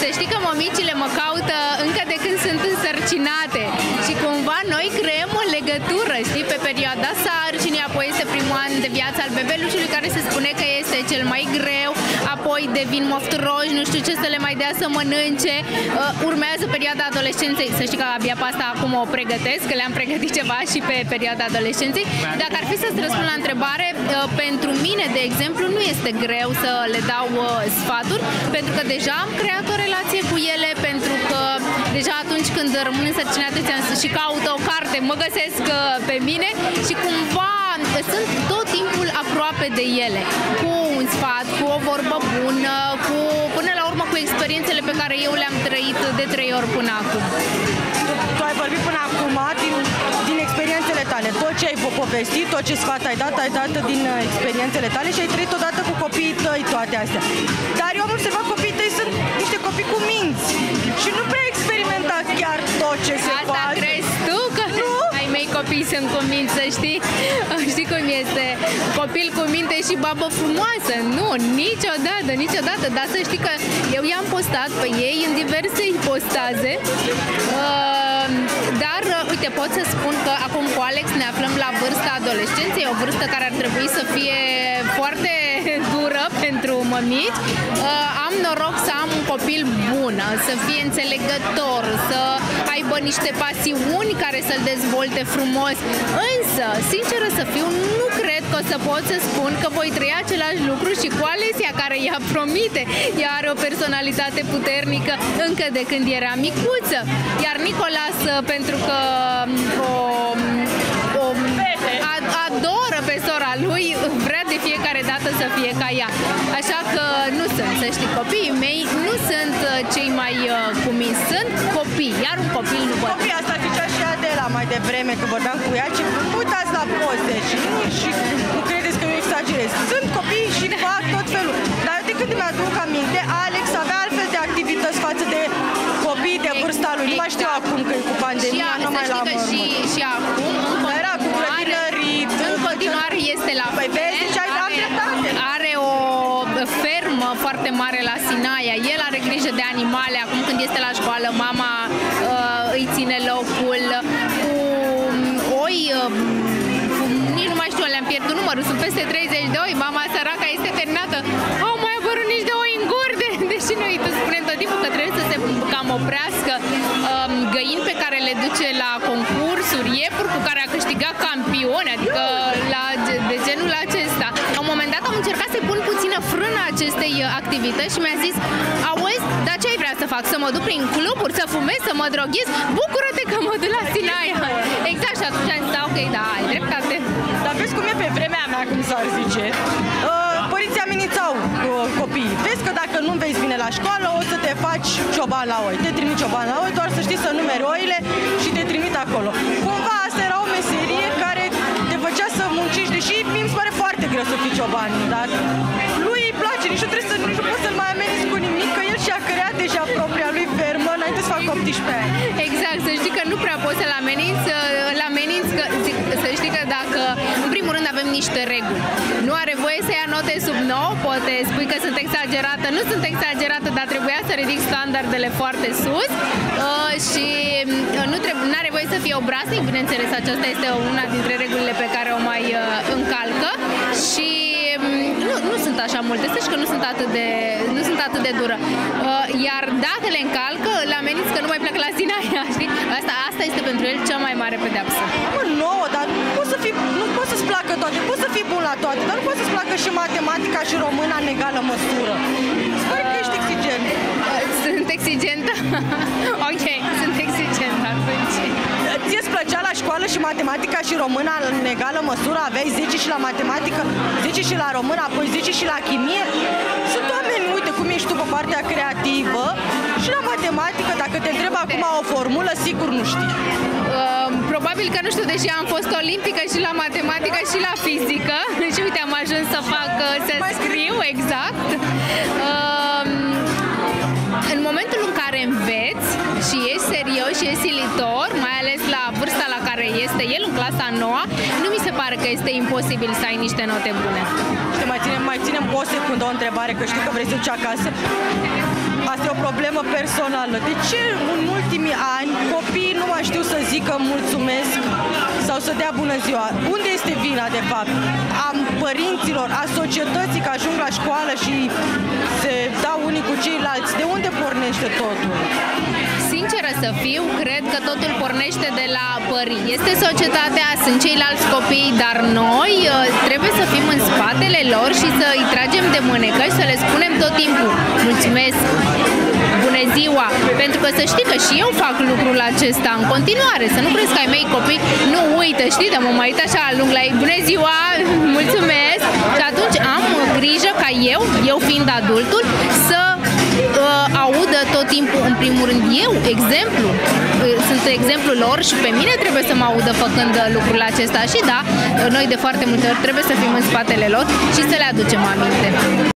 Să știi că mămicile mă caută încă de când sunt însărcinate și cumva noi creăm o legătură, știi, pe perioada sarcinii, apoi este primul an de viață al bebelușului care se spune că este cel mai greu, apoi devin mofturoși, nu știu ce să le mai dea să mănânce, urmează perioada adolescenței, să știi că abia pe asta acum o pregătesc, că le-am pregătit ceva și pe perioada adolescenței. Dacă ar fi să-ți răspund la întrebare, pentru mine, de exemplu, nu este greu să le dau sfaturi, pentru că deja am creat o relație cu ele, pentru că deja atunci când rămân însărcinate și caută o carte, mă găsesc pe mine și cumva sunt tot timpul aproape de ele, cu un sfat, cu o vorbă bună, până la urmă cu experiențele pe care eu le-am trăit de 3 ori până acum. Tu ai vorbit până acum din experiențele tale, tot ce ai povestit, tot ce sfat ai dat din experiențele tale și ai trăit odată cu copiii tăi toate astea. Dar eu am observat că copiii tăi sunt niște copii cu minți și nu prea experimentat chiar tot ce se poate. Asta crezi tu că ai mei copii sunt cu minți, să știi? Știi cum este? Copil cu minte și babă frumoasă. Nu, niciodată. Dar să știi că eu i-am postat pe ei în diverse ipostaze. Dar, uite, pot să spun că acum cu Alex ne aflăm la vârsta adolescenței, o vârstă care ar trebui să fie foarte dură pentru mămici. Am noroc să am un copil bun, să fie înțelegător, să aibă niște pasiuni care să-l dezvolte frumos. Însă, sinceră să fiu, nu cred că o să pot să spun că voi trăi același lucru și cu Alesia, care ea promite. Ea are o personalitate puternică încă de când era micuță. Iar Nicolas, pentru că adoră pe sora lui, vrea de fiecare dată să fie ca ea. Așa că nu sunt, să știi, copiii mei nu sunt cei mai cuminți, sunt copii, iar un copil nu văd. Copii, asta zicea și Adela mai devreme, că vorbeam cu ea, și uitați la poze și nu credeți că eu exagerez. Sunt copii și fac tot felul. Dar eu de când mi-aduc aminte, Alex avea altfel de activități față de copii de vârsta lui. Nu mai știu acum că e cu pandemia, nu mai l-am și acum era cu grădinărit. În continuare este la fel. Are o fermă foarte mare la Sinaia. El are grijă de animale. Acum când este la școală, mama îi ține locul. Cu oi, nici nu mai știu, le-am pierdut numărul. Sunt peste 30 de oi. Mama săraca este terminată. Au mai apărut niște oi în gurde. Deși noi spunem tot timpul că trebuie să se cam oprească. Găini pe care le duce la concursuri, iepuri cu care a câștigat campioni, adică de genul acesta. La un moment dat am încercat să pun puțină frână acestei activități și mi-a zis: auzi, dar ce ai vrea să fac? Să mă duc prin cluburi, să fumez, să mă droghez? Bucură-te că mă duc la Sinaia! Exact, și atunci am zis: da, ok, da, ai dreptate. Dar vezi cum e pe vremea mea, cum s-ar zice? Părinții amenințau copiii. Vezi că dacă nu vezi bine la școală, o să te faci cioban la oi. Te trimit cioban la oi, doar să știi să numeri oile și te trimit acolo. Cumva asta era o meserie care te făcea să muncești, deși mi se pare foarte greu să fii cioban, dar lui îi place, nici nu trebuie nici nu poți să-l mai ameninți cu nimic, că el și-a creat deja propria lui fermă înainte să facă 18 ani. Exact, să știi că nu prea poți să-l ameninți, că să știi că dacă, în primul rând, avem niște reguli. Nu are voie să ia note sub 9, poate spui că sunt exagerată, nu sunt exagerată, dar trebuia să ridic standardele foarte sus și nu are voie să fie obraznic, bineînțeles, aceasta este una dintre regulile pe care o mai încalcă și nu sunt așa multe, să știi că nu sunt atât de dură. Iar dacă le încalcă, îl ameninți că nu mai pleacă la Sinaia, știi? Asta este pentru el cea mai mare pedeapsă. Mă, nouă, dar nu poți să-ți placă toate, poți să fii bun la toate, dar nu poți să-ți placă și matematica și româna în egală măsură. Sper că ești exigent. Sunt exigentă? Ok, sunt exigentă atunci. Ție-ți plăcea la școală și matematica și româna în egală măsură? Aveai 10 și la matematică, 10 și la română, apoi 10 și la chimie? Sunt oameni, uite cum ești tu pe partea creativă și la matematică, dacă te întreb acum o formulă, sigur nu știi. Probabil că nu știu, deși am fost olimpică și la matematică și la fizică și uite, am ajuns să scriu, exact. În momentul în care înveți și ești serios și ești silitor, mai ales la vârsta la care este el, în clasa 9, nu mi se pare că este imposibil să ai niște note bune. Mai ținem o secundă o întrebare, că știu că vrei să duci acasă. Asta e o problemă personală. De ce în ultimii ani copiii nu mai știu să zică mulțumesc sau să dea bună ziua? Unde este vina, de fapt? A părinților, a societății, că ajung la școală și se dau unii cu ceilalți. De unde pornește totul? Sinceră să fiu, cred că totul pornește de la părinți. Este societatea, sunt ceilalți copii, dar noi trebuie să fim în spatele lor și să îi tragem de mânecă și să le spunem tot timpul mulțumesc, bună ziua, pentru că să știi că și eu fac lucrul acesta în continuare, să nu crezi că ai mei copii nu uită, știi, de mă mai uit așa lung la ei, bună ziua, mulțumesc, și atunci am grijă ca eu fiind adultul, să audă tot timpul, în primul rând, eu, exemplu, sunt exemplul lor și pe mine trebuie să mă audă făcând lucrul acesta și da, noi de foarte multe ori trebuie să fim în spatele lor și să le aducem aminte.